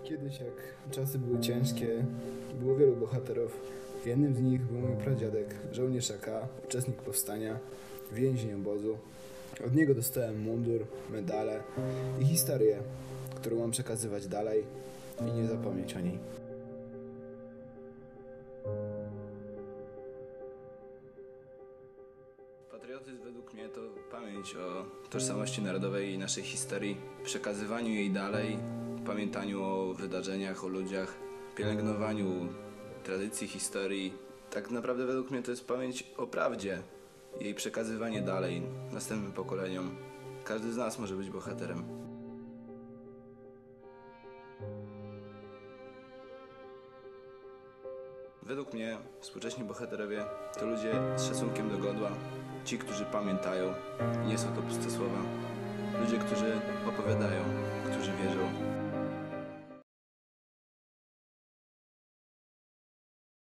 Kiedyś, jak czasy były ciężkie, było wielu bohaterów. Jednym z nich był mój pradziadek, żołnierz AK, uczestnik powstania, więzień obozu. Od niego dostałem mundur, medale i historię, którą mam przekazywać dalej i nie zapomnieć o niej. Patriotyzm według mnie to pamięć o tożsamości narodowej i naszej historii, przekazywaniu jej dalej, pamiętaniu o wydarzeniach, o ludziach, pielęgnowaniu tradycji, historii. Tak naprawdę według mnie to jest pamięć o prawdzie, jej przekazywanie dalej następnym pokoleniom. Każdy z nas może być bohaterem. Według mnie współcześni bohaterowie to ludzie z szacunkiem do godła, ci, którzy pamiętają i nie są to puste słowa, ludzie, którzy opowiadają